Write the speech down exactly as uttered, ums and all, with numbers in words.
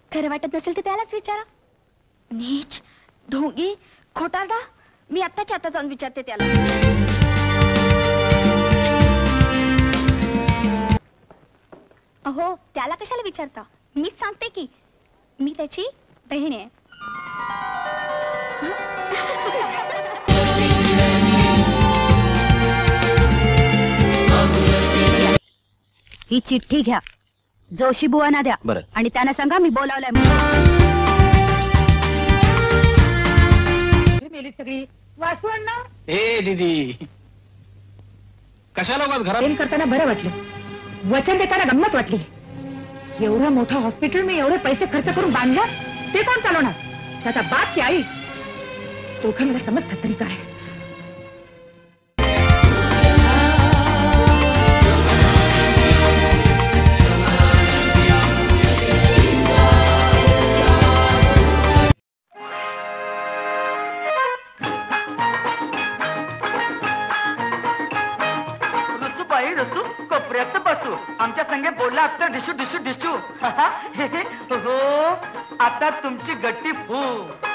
खरं वाटत नसेल तर त्यालाच विचारा. नीच, ढोंगी, खोटारडा. मी आत्ताच्या आता जाऊन विचारते त्याला. अहो, त्याला कशाला विचारता? मीच सांगते की मी त्याची बहीण आहे. ही चिठ्ठी घ्या, जोशी बुवांना द्या. बरं. आणि त्यांना सांगा मी बोलावलंय. मेली सगळी वासवण ना. ए दीदी, कशाला उगाच घरात प्रेम करताना बरं वाटलं, वचन देताना गंमत वाटली. एवढं मोठं हॉस्पिटल मी एवढे पैसे खर्च करून बांधलं, ते कोण चालवणार? त्याचा बाप की आई? दोघं मला समजतात तरी काय? कोपऱ्यात बसू, आमच्या संगे बोलला आता डिशू डिशू डिशू. हो, आता तुमची गट्टी फू.